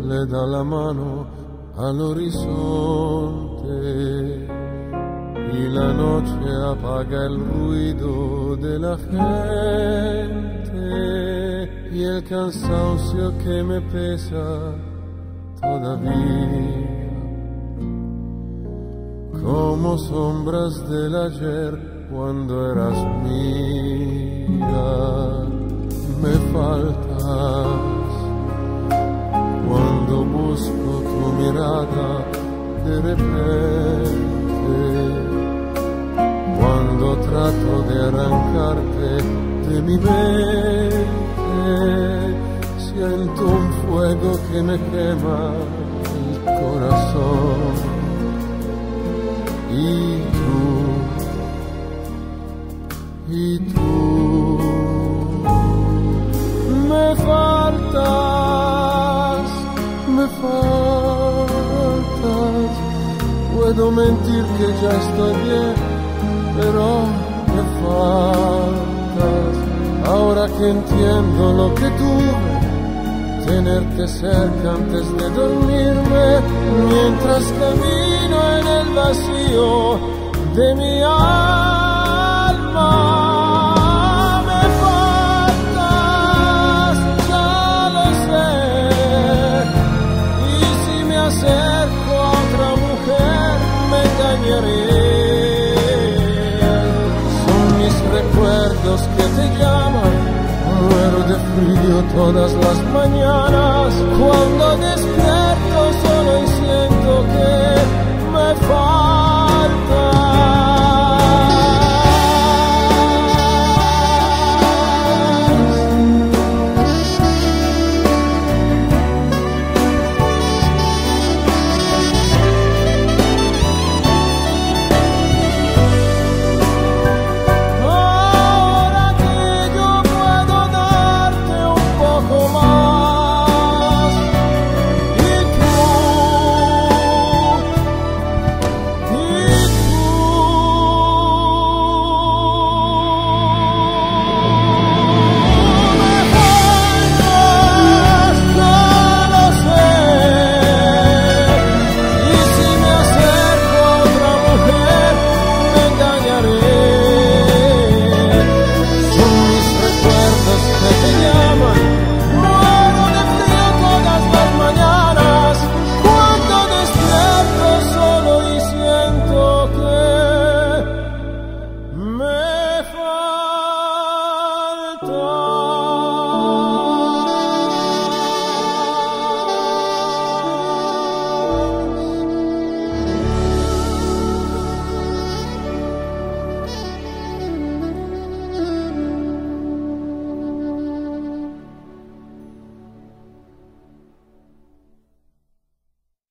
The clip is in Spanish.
le da la mano al horizonte y la noche apaga el ruido de la gente y el cansancio que me pesa todavía, como sombras del ayer cuando eras mía. Me faltas cuando busco tu mirada de repente, cuando trato de arrancarte de mi mente. Siento un fuego que me quema el corazón y tú me faltas, me faltas. Puedo mentir que ya estoy bien, pero me faltas. Ahora que entiendo lo que tuve, tenerte cerca antes de dormirme, mientras camino en el vacío de mi alma. Me faltas, ya lo sé, y si me acerco a otra mujer me engañaré. Son mis recuerdos que te llaman. Muero de frío todas las mañanas, cuando despierto solo y siento que me falta.